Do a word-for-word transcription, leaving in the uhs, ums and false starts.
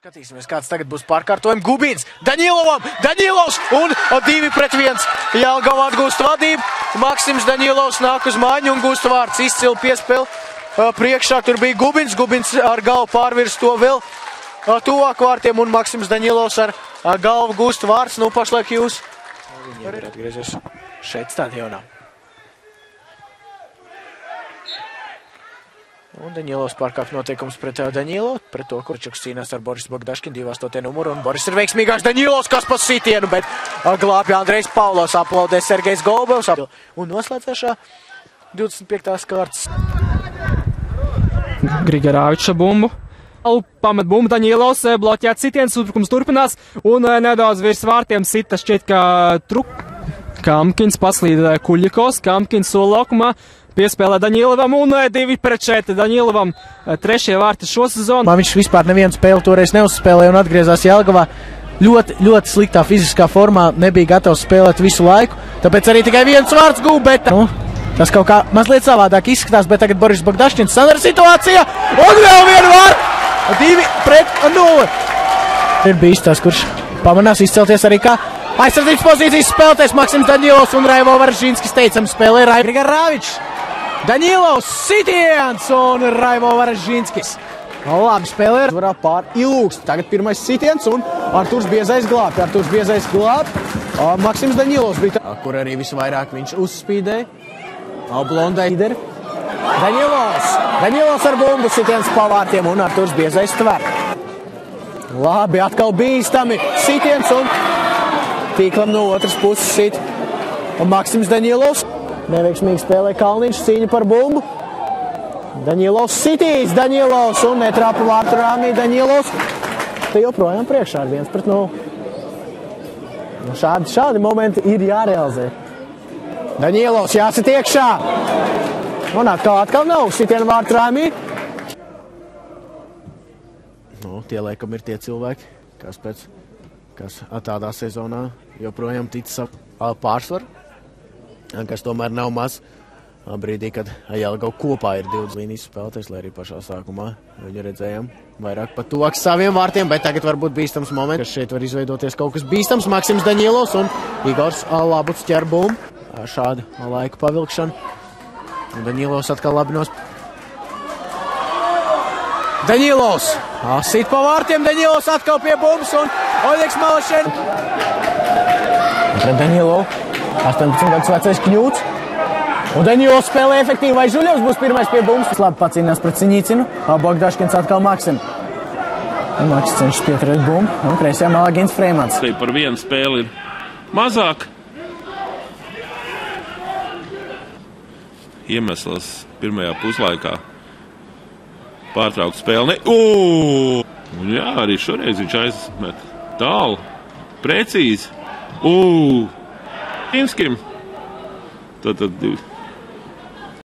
Skatīsimies, kāds tagad būs pārkārtojums. Gubins, Daņilovam, Daņilovs un divi pret viens. Jelgava atgūst vadību. Maksims Daņilovs nāk uz mājiņu un gūst vārds. Izcili piespēli. Priekšā tur bija Gubins. Gubins ar galvu pārvirs to vēl tuvāk vārtiem un Maksims Daņilovs ar galvu gūst vārds. Nu, pašlaik jūs. Viņi ir atgriezies šeit stadionā. Un Daņilovs pārkāp noteikums pret Daņilovu, pret to, kurčuks cīnās ar Borisu Bogdaškinu, divās to tie numuru, un Boris ir veiksmīgāks. Daņilovs, kas pa sitienu, bet glābja Andrejs Pavlovs, aplaudē Sergejs Golubovs. Un noslēdzēšā divdesmit piektās kārtas. Grigorāviča bumbu. Pamet bumbu, Daņilovs bloķēt sitiens, uzbrukums turpinās, un nedaudz virs vārtiem sita šķiet, ka truk. Kamkins paslīd Kuļikovs, Kamkins soli laukumā. Piespēlē Daņilovam un divi pret četri. Daņilovam trešie vārti šo sezonu. Man viņš vispār nevienu spēli toreiz neuzspēlēja un atgriezās Jelgavā. Ļoti, ļoti sliktā fiziskā formā, nebija gatavs spēlēt visu laiku. Tāpēc arī tikai viens vārds gūb, bet nu, tas kaut kā mazliet savādāk izskatās, bet tagad Boris Bogdaškins Sandra situācija. Un vēl vienu vārdu! Divi pret nulli. Ir bijis tas, kurš pamanās izcelties arī kā aizsardzības pozīcijas spēlētājs Maksims Daņilovs un Raivo Varažinskis teicam spēlē Grigorāvičs. Daņilovs sitiens un Raivo Varažinskis. Labi spēlē varā pār ilūkst. Tagad pirmais sitiens un Arturs Biezais glāb. Arturs Biezais glāb. Maksims Daņilovs bija tā, kur arī visvairāk viņš uzspīdēja. Blondai līderi. Daņilovs. Daņilovs ar bumbu sitiens pavārtiem un Arturs Biezais tver. Labi, atkal bīstami sitiens un tīklam no otras puses sit. Un Maksims Daņilovs. Neveiksmīgi spēlē Kalniņš, cīņa par bumbu. Daņilovs sitīs, Daņilovs un netrāpa vārtu rāmī Daņilovs. Te joprojām priekšā ar viens pret nulli. Nu, šādi, šādi momenti ir jārealizē. Daņilovs jāsit iekšā. Un atkal, atkal nav sitienu vārtu rāmī. Nu, tie laikam ir tie cilvēki, kas pēc, kas tādā sezonā joprojām tic savu pārsvaru. Kas tomēr nav maz brīdī, kad Jelgava kopā ir divas līnijas spēlētājs, lai arī pašā sākumā viņu redzējām vairāk pat tuvāk saviem vārtiem, bet tagad varbūt bīstams moments, ka šeit var izveidoties kaut kas bīstams. Maksims Daņilovs un Igors Labuts ķer bumbu. Šāda laika pavilkšana. Un Daņilovs atkal labi nos... Daņilovs! Sit pa vārtiem, Daņilovs atkal pie bumbas un Oļegs Malašen. Pret Daņilovu. astoņpadsmit gadus vecais Kņūts. Un Daņilovs spēlē efektīvi, vai Žuļevs būs pirmais pie bumbas. Labi pacīnās pret Ciņīcinu. Bogdaškins atkal Maksim. Un Maksis cenšas pieturēt bumbu. Un kreisajā malā Gins Freimans. Par vienu spēli ir mazāk. Iemesls pirmajā puslaikā pārtraukt spēli. Uuu! Un jā, arī šoreiz viņš aizmet tālu. Precīzi. Uuu! Timskim. Tad, tad